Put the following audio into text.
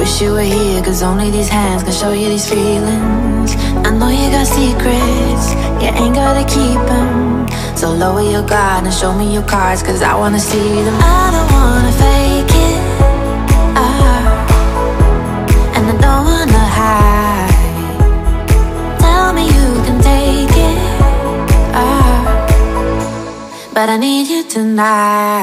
Wish you were here, cause only these hands can show you these feelings. I know you got secrets, you ain't gotta keep them. So lower your guard and show me your cards, cause I wanna see them. I don't wanna fake it, and I don't wanna hide. Tell me you can take it, but I need you tonight.